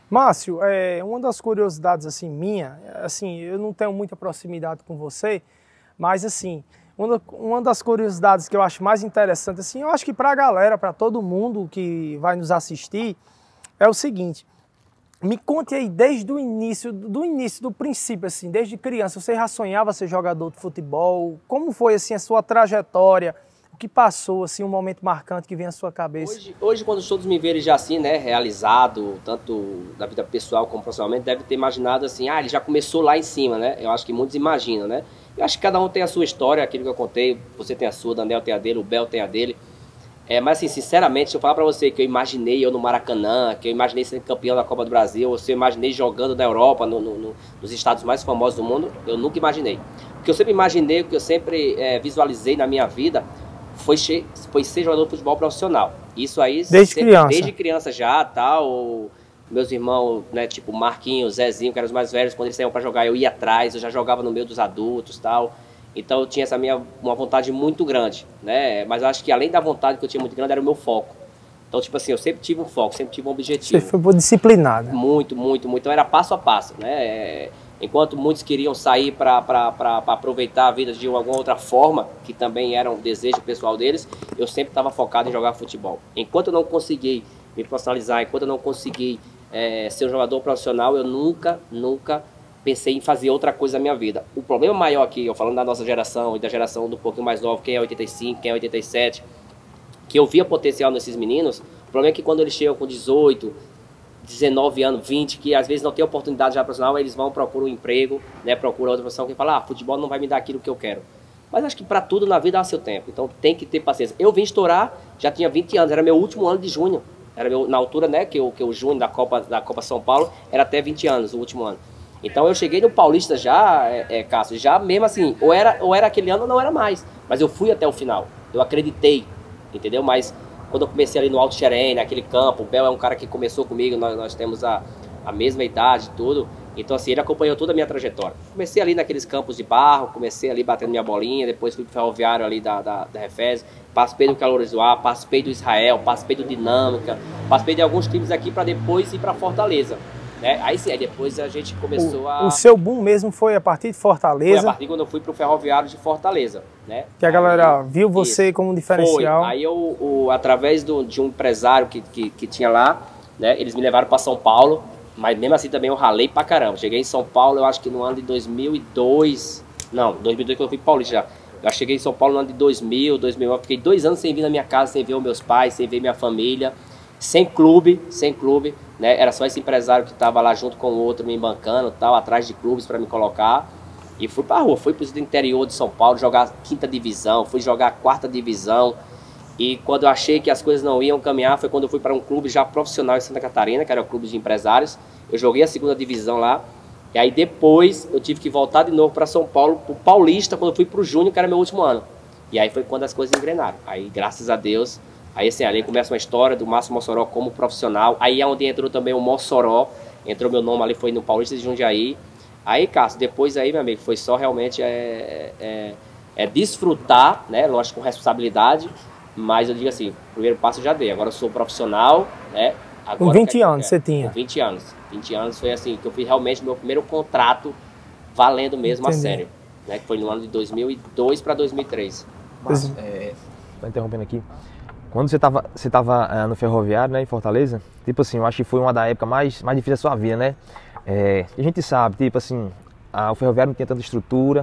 Márcio, uma das curiosidades assim minha, assim, eu não tenho muita proximidade com você, mas assim, uma das curiosidades que eu acho mais interessante, assim, eu acho que para a galera, para todo mundo que vai nos assistir, é o seguinte: me conte aí desde o início, do princípio, assim, desde criança, você já sonhava ser jogador de futebol? Como foi assim a sua trajetória? O que passou, assim, um momento marcante que vem à sua cabeça? Hoje, quando todos me verem já assim, né, realizado, tanto na vida pessoal como profissionalmente, deve ter imaginado assim, ele já começou lá em cima, né? Eu acho que muitos imaginam, né? Eu acho que cada um tem a sua história, aquilo que eu contei, você tem a sua, o Daniel tem a dele, o Bel tem a dele. Mas assim, sinceramente, se eu falar pra você que eu imaginei eu no Maracanã, que eu imaginei ser campeão da Copa do Brasil, ou se eu imaginei jogando na Europa, nos estados mais famosos do mundo, eu nunca imaginei. O que eu sempre imaginei, o que eu sempre visualizei na minha vida, foi ser jogador de futebol profissional. Isso aí, desde criança já, tal. Meus irmãos, né, tipo Marquinhos, Zezinho, que eram os mais velhos, quando eles saíam pra jogar, eu ia atrás, eu já jogava no meio dos adultos, tal. Então eu tinha uma vontade muito grande, né? Mas eu acho que além da vontade que eu tinha muito grande, era o meu foco. Então, tipo assim, eu sempre tive um foco, sempre tive um objetivo. Você foi disciplinado. Muito, muito, muito. Então era passo a passo, né? Enquanto muitos queriam sair para aproveitar a vida de alguma outra forma, que também era um desejo pessoal deles, eu sempre estava focado em jogar futebol. Enquanto eu não consegui me profissionalizar, enquanto eu não consegui ser um jogador profissional, eu nunca pensei em fazer outra coisa na minha vida. O problema maior aqui, eu falando da nossa geração e da geração do pouquinho mais novo, quem é 85, quem é 87, que eu via potencial nesses meninos, o problema é que quando eles chegam com 18, 19 anos, 20, que às vezes não tem oportunidade já profissional, eles vão procurar um emprego, né, procuram outra profissão, que fala, futebol não vai me dar aquilo que eu quero. Mas acho que para tudo na vida há seu tempo, então tem que ter paciência. Eu vim estourar, já tinha 20 anos, era meu último ano de junho, na altura, né, que o junho da Copa São Paulo era até 20 anos, o último ano. Então eu cheguei no Paulista já, Cássio, já mesmo assim, ou era aquele ano ou não era mais, mas eu fui até o final, eu acreditei, entendeu? Mas quando eu comecei ali no Alto Xerém, naquele campo, o Bel é um cara que começou comigo, nós temos a mesma idade e tudo, então assim, ele acompanhou toda a minha trajetória. Comecei ali naqueles campos de barro, comecei ali batendo minha bolinha, depois fui pro Ferroviário ali da Refez, participei do Calorizoá, participei do Israel, participei do Dinâmica, participei de alguns times aqui para depois ir para Fortaleza. Aí sim, aí depois a gente começou o seu boom mesmo foi a partir de Fortaleza? Foi a partir quando eu fui pro Ferroviário de Fortaleza, né? Que a galera viu você como um diferencial. Foi. Aí através de um empresário que tinha lá, né? Eles me levaram para São Paulo, mas mesmo assim também eu ralei pra caramba. Cheguei em São Paulo, eu acho que no ano de 2002, não, 2002 quando eu fui Paulista já. Eu cheguei em São Paulo no ano de 2001, fiquei 2 anos sem vir na minha casa, sem ver os meus pais, sem ver minha família, sem clube, né? Era só esse empresário que estava lá junto com o outro me bancando, tal, atrás de clubes para me colocar. E fui pra rua, fui pro interior de São Paulo jogar 5ª divisão, fui jogar 4ª divisão. E quando eu achei que as coisas não iam caminhar, foi quando eu fui para um clube já profissional em Santa Catarina, que era o clube de empresários. Eu joguei a 2ª divisão lá. E aí depois eu tive que voltar de novo para São Paulo, pro Paulista, quando eu fui pro Júnior, que era meu último ano. E aí foi quando as coisas engrenaram. Aí, graças a Deus, aí assim, ali começa uma história do Márcio Mossoró como profissional. Aí é onde entrou também o Mossoró, entrou meu nome ali, foi no Paulista de Jundiaí. Aí, Cássio, depois aí, meu amigo, foi só realmente desfrutar, né? Lógico, com responsabilidade, mas eu digo assim, o primeiro passo eu já dei. Agora eu sou profissional, né? Agora, com 20 anos você tinha? Com 20 anos. 20 anos foi assim, que eu fiz realmente meu primeiro contrato valendo mesmo. Entendi. A sério. Né? Que foi no ano de 2002 para 2003. Mas, tô interrompendo aqui. Quando você tava no Ferroviário, né, em Fortaleza, tipo assim, eu acho que foi uma da época mais difícil da sua vida, né? A gente sabe, tipo assim, o Ferroviário não tinha tanta estrutura.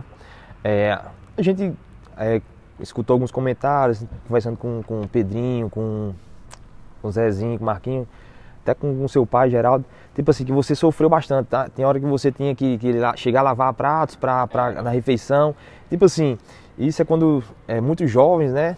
A gente escutou alguns comentários, conversando com o Pedrinho, com o Zezinho, com o Marquinho, até com o seu pai, Geraldo. Tipo assim, que você sofreu bastante, tá? Tem hora que você tinha que chegar a lavar pratos na refeição. Tipo assim, isso é quando muitos jovens, né,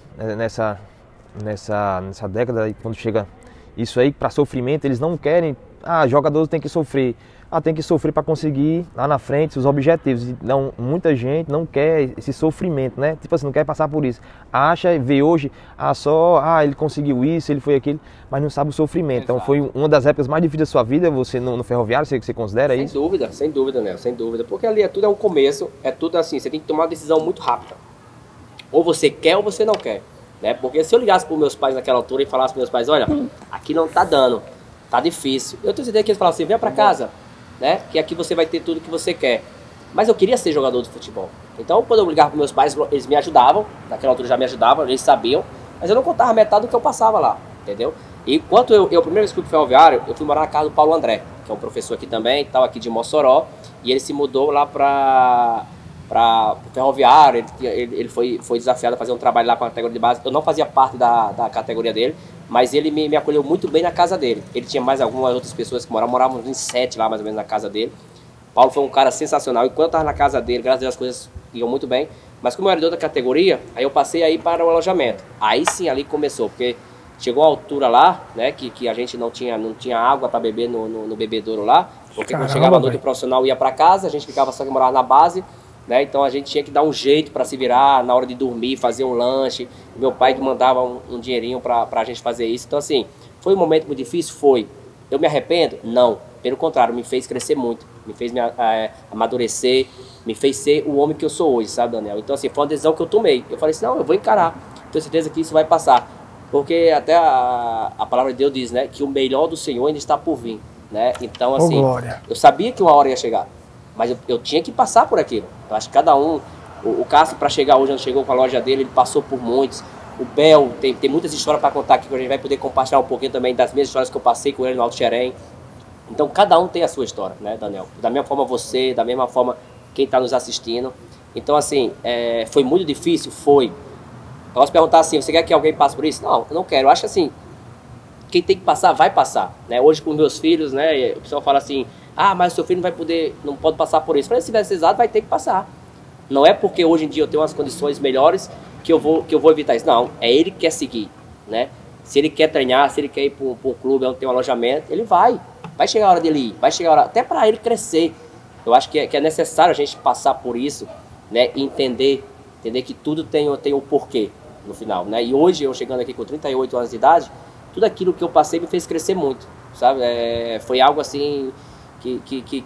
nessa década, quando chega isso aí para sofrimento, eles não querem, jogadores tem que sofrer, tem que sofrer para conseguir lá na frente os objetivos. Não, muita gente não quer esse sofrimento, né? Tipo assim, não quer passar por isso. Vê hoje, ele conseguiu isso, ele foi aquilo, mas não sabe o sofrimento. Exato. Então foi uma das épocas mais difíceis da sua vida, você no Ferroviário, você considera isso? Sem dúvida, né? Sem dúvida. Porque ali tudo é um começo, é tudo assim, você tem que tomar uma decisão muito rápida. Ou você quer ou você não quer. Né? Porque se eu ligasse para os meus pais naquela altura e falasse para meus pais, olha, aqui não tá dando, tá difícil. Eu tenho certeza que eles falavam assim, venha pra casa, né? Que aqui você vai ter tudo que você quer. Mas eu queria ser jogador de futebol. Então, quando eu ligava para meus pais, eles me ajudavam. Naquela altura já me ajudavam, eles sabiam. Mas eu não contava metade do que eu passava lá, entendeu? E enquanto eu primeiro vez que fui pro Ferroviário, eu fui morar na casa do Paulo André, que é um professor aqui também, tal, aqui de Mossoró. E ele se mudou lá para o Ferroviário. Ele foi desafiado a fazer um trabalho lá com a categoria de base. Eu não fazia parte da categoria dele, mas ele me acolheu muito bem na casa dele. Ele tinha mais algumas outras pessoas que morávamos em 7 lá mais ou menos na casa dele. Paulo foi um cara sensacional. E quando eu estava na casa dele, graças a Deus as coisas iam muito bem. Mas como eu era de outra categoria, aí eu passei aí para o alojamento. Aí sim ali começou, porque chegou a altura lá, né, que a gente não tinha água para beber no bebedouro lá. Porque quando chegava a noite o profissional ia para casa, a gente ficava só que morava na base, né? Então a gente tinha que dar um jeito para se virar na hora de dormir, fazer um lanche. Meu pai que mandava um dinheirinho para a gente fazer isso. Então assim, foi um momento muito difícil? Foi. Eu me arrependo? Não. Pelo contrário, me fez crescer muito, me fez amadurecer, me fez ser o homem que eu sou hoje, sabe, Daniel? Então, assim, foi uma decisão que eu tomei. Eu falei assim, não, eu vou encarar, tenho certeza que isso vai passar. Porque até a palavra de Deus diz, né, que o melhor do Senhor ainda está por vir, né? Então, assim, eu sabia que uma hora ia chegar, mas eu tinha que passar por aquilo. Eu acho que cada um, o Cássio, para chegar hoje, onde chegou com a loja dele, ele passou por muitos. O Bel, tem muitas histórias para contar aqui, que a gente vai poder compartilhar um pouquinho também das mesmas histórias que eu passei com ele no Alto Xerém. Então, cada um tem a sua história, né, Daniel? Da mesma forma você, da mesma forma quem está nos assistindo. Então, assim, foi muito difícil? Foi. Eu posso perguntar assim, você quer que alguém passe por isso? Não, eu não quero. Eu acho assim, quem tem que passar, vai passar. Né? Hoje, com meus filhos, né, o pessoal fala assim, ah, mas o seu filho não pode passar por isso. Mas se tiver precisado, vai ter que passar. Não é porque hoje em dia eu tenho umas condições melhores que eu vou evitar isso. Não, é ele que quer seguir, né? Se ele quer treinar, se ele quer ir para um clube onde tem um alojamento, ele vai. Vai chegar a hora dele ir, vai chegar a hora, até para ele crescer. Eu acho que é necessário a gente passar por isso, né, e entender que tudo tem um porquê no final, né? E hoje, eu chegando aqui com 38 anos de idade, tudo aquilo que eu passei me fez crescer muito, sabe? Foi algo assim que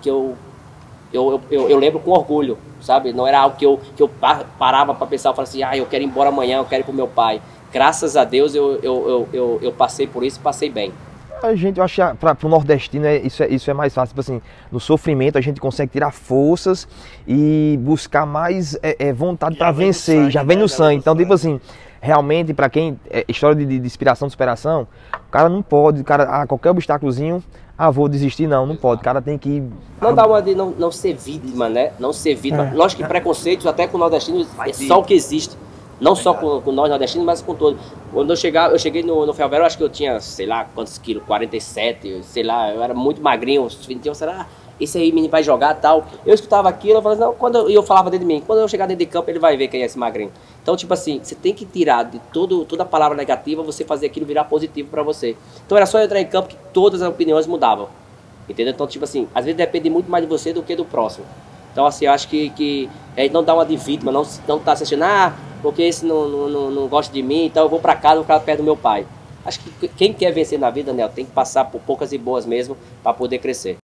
eu lembro com orgulho, sabe? Não era algo que eu parava para pensar, eu falava assim, eu quero ir embora amanhã, eu quero ir pro meu pai. Graças a Deus eu passei por isso e passei bem. A gente, eu acho que para o nordestino isso é mais fácil. Tipo assim, no sofrimento a gente consegue tirar forças e buscar mais vontade para vencer. Sangue, já vem no sangue. Então, tipo assim, realmente, para quem história de inspiração, de superação, o cara não pode, qualquer obstáculozinho, vou desistir, não pode. O cara tem que não dá uma de não ser vítima, né? Não ser vítima. Lógico que preconceitos até com o nordestino é só o que existe. Não só com nós nordestinos, mas com todos. Quando eu cheguei no Ferroviário, eu acho que eu tinha, sei lá, quantos quilos, 47, sei lá, eu era muito magrinho, será, esse aí menino vai jogar e tal. Eu escutava aquilo, eu falava, não, eu falava dentro de mim, quando eu chegar dentro de campo, ele vai ver quem é esse magrinho. Então, tipo assim, você tem que tirar de toda a palavra negativa, você fazer aquilo virar positivo pra você. Então era só eu entrar em campo que todas as opiniões mudavam. Entendeu? Então, tipo assim, às vezes depende muito mais de você do que do próximo. Então, assim, eu acho que não dá uma de vítima, não tá assistindo, porque esse não gosta de mim, então eu vou pra casa, vou ficar perto do meu pai. Acho que quem quer vencer na vida, Daniel, tem que passar por poucas e boas mesmo para poder crescer.